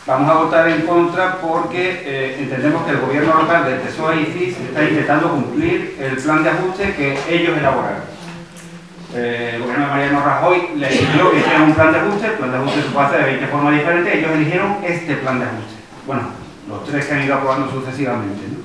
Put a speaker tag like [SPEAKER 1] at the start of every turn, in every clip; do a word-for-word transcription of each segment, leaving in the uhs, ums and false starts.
[SPEAKER 1] Vamos a votar en contra porque eh, entendemos que el gobierno local del P S O E y C I S está intentando cumplir el plan de ajuste que ellos elaboraron. Eh, el gobierno de Mariano Rajoy les pidió que hicieran un plan de ajuste, el plan de ajuste se puede hacer de veinte formas diferentes, ellos eligieron este plan de ajuste. Bueno, los tres que han ido aprobando sucesivamente, ¿no?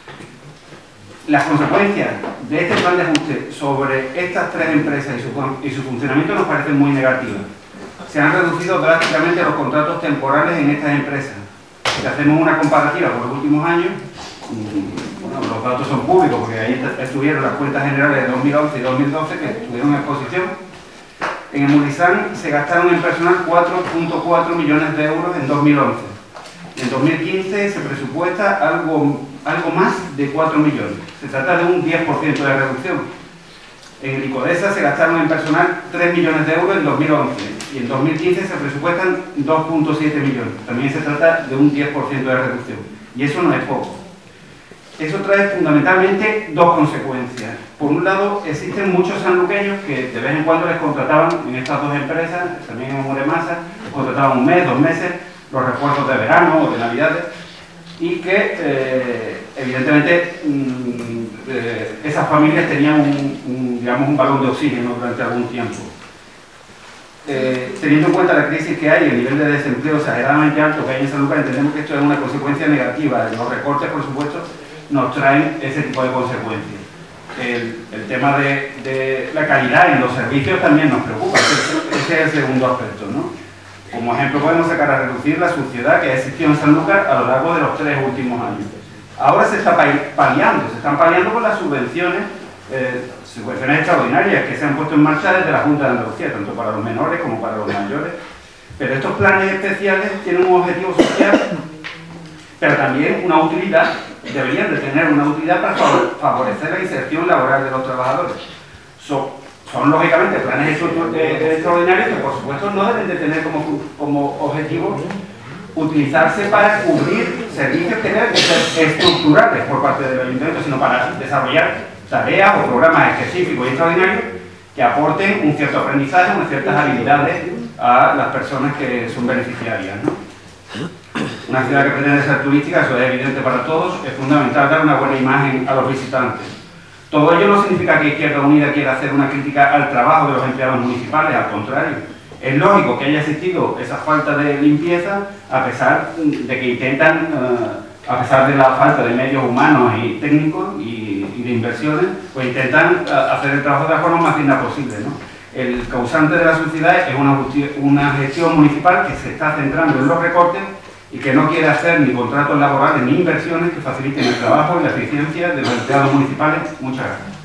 [SPEAKER 1] Las consecuencias de este plan de ajuste sobre estas tres empresas y su, y su funcionamiento nos parecen muy negativas. Se han reducido drásticamente los contratos temporales en estas empresas. Si hacemos una comparativa con los últimos años, bueno, los datos son públicos porque ahí estuvieron las cuentas generales de dos mil once y dos mil doce que estuvieron en exposición. En el Murisán se gastaron en personal cuatro punto cuatro millones de euros en dos mil once. En dos mil quince se presupuesta algo, algo más de cuatro millones. Se trata de un diez por ciento de reducción. En el Icodesa se gastaron en personal tres millones de euros en dos mil once y en dos mil quince se presupuestan dos punto siete millones. También se trata de un diez por ciento de reducción. Y eso no es poco. Eso trae fundamentalmente dos consecuencias. Por un lado, existen muchos sanluqueños que de vez en cuando les contrataban en estas dos empresas, también en Moremasa, les contrataban un mes, dos meses, los refuerzos de verano o de navidades, y que eh, evidentemente mmm, eh, esas familias tenían un, un, digamos, un balón de oxígeno durante algún tiempo. Eh, teniendo en cuenta la crisis que hay, el nivel de desempleo exageradamente alto que hay en Sanlúcar, entendemos que esto es una consecuencia negativa. Los recortes, por supuesto, nos traen ese tipo de consecuencias. El, el tema de, de la calidad en los servicios también nos preocupa, ese, ese es el segundo aspecto, ¿no? Como ejemplo podemos sacar a reducir la suciedad que ha existido en Sanlúcar a lo largo de los tres últimos años. Ahora se está paliando, se están paliando con las subvenciones, eh, subvenciones extraordinarias que se han puesto en marcha desde la Junta de Andalucía, tanto para los menores como para los mayores. Pero estos planes especiales tienen un objetivo social, pero también una utilidad, deberían de tener una utilidad para favorecer la inserción laboral de los trabajadores. So, Son, lógicamente, planes extraordinarios que, por supuesto, no deben de tener como, como objetivo utilizarse para cubrir servicios que deben de ser estructurales por parte del ayuntamiento, sino para desarrollar tareas o programas específicos y extraordinarios que aporten un cierto aprendizaje, unas ciertas habilidades a las personas que son beneficiarias, ¿no? Una ciudad que pretende ser turística, eso es evidente para todos, es fundamental dar una buena imagen a los visitantes. Todo ello no significa que Izquierda Unida quiera hacer una crítica al trabajo de los empleados municipales, al contrario. Es lógico que haya existido esa falta de limpieza, a pesar de que intentan, uh, a pesar de la falta de medios humanos y técnicos y, y de inversiones, pues intentan uh, hacer el trabajo de la forma más digna posible, ¿no? El causante de la suciedad es una, una gestión municipal que se está centrando en los recortes y que no quiere hacer ni contratos laborales ni inversiones que faciliten el trabajo y la eficiencia de los empleados municipales. Muchas gracias.